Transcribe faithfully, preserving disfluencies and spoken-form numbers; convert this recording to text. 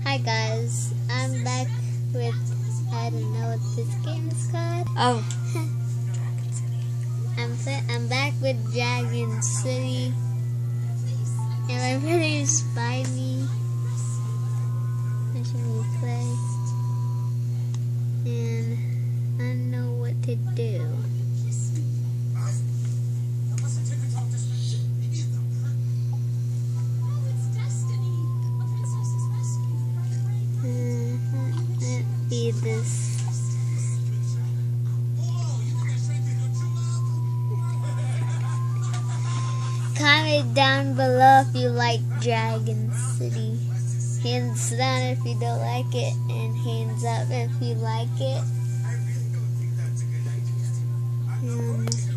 Hi guys, I'm back with, I don't know what this game is called. Oh. I'm I'm back with Dragon City, and my brother spied me. I should replay, and I don't know what to do. Be this. Comment down below if you like Dragon City. Hands down if you don't like it, and hands up if you like it. And